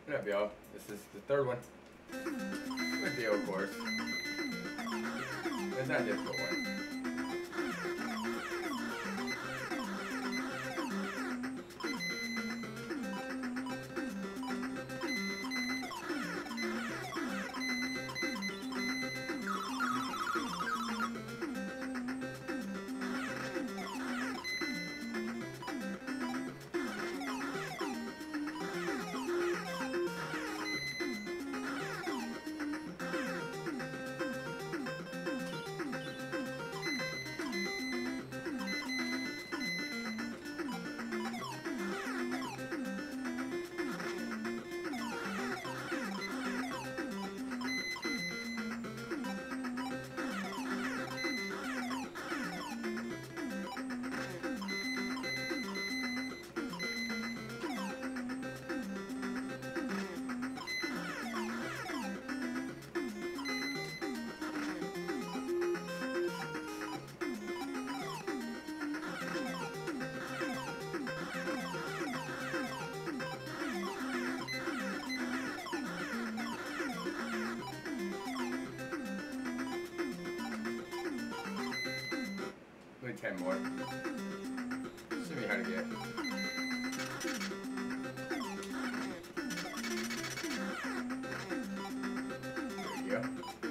What up, y'all? This is the third one. With the O course. It's not a difficult one. Maybe 10 more. Show me how to get. There you go.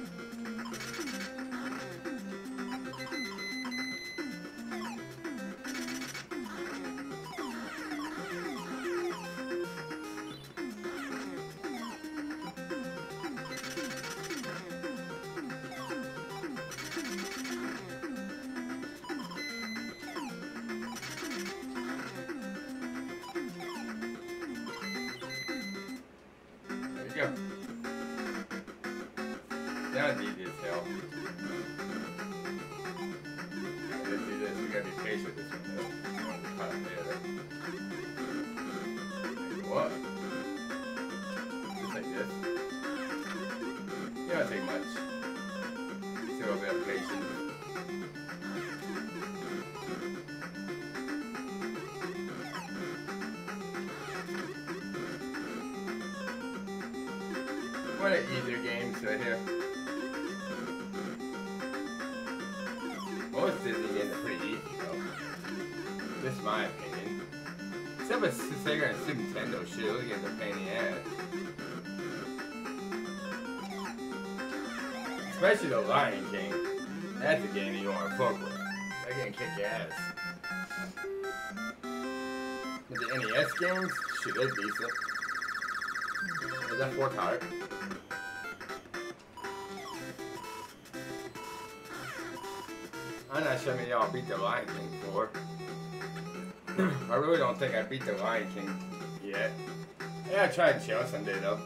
Go. That was easy as hell. Let's do this. We gotta be patient with this one though. I want to cut it together. What? Just like this. You don't take much. Just a little bit of patience. What an easier game right here. Most Disney games are pretty easy though. This is my opinion. Except with Sega and Super Nintendo shit, those games are a pain in the ass. Especially the Lion King. That's a game that you want to fuck with. That game kick your ass. But the NES games, shit, they're decent. Is that 4 card? I'm not sure many y'all beat the Lion King before. I really don't think I beat the Lion King yet. Yeah, I'll try and chill someday though.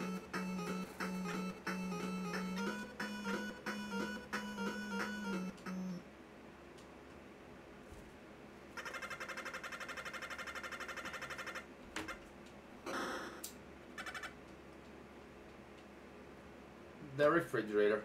The refrigerator.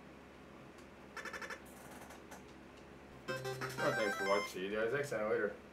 Oh, thanks for watching. See you guys next time later.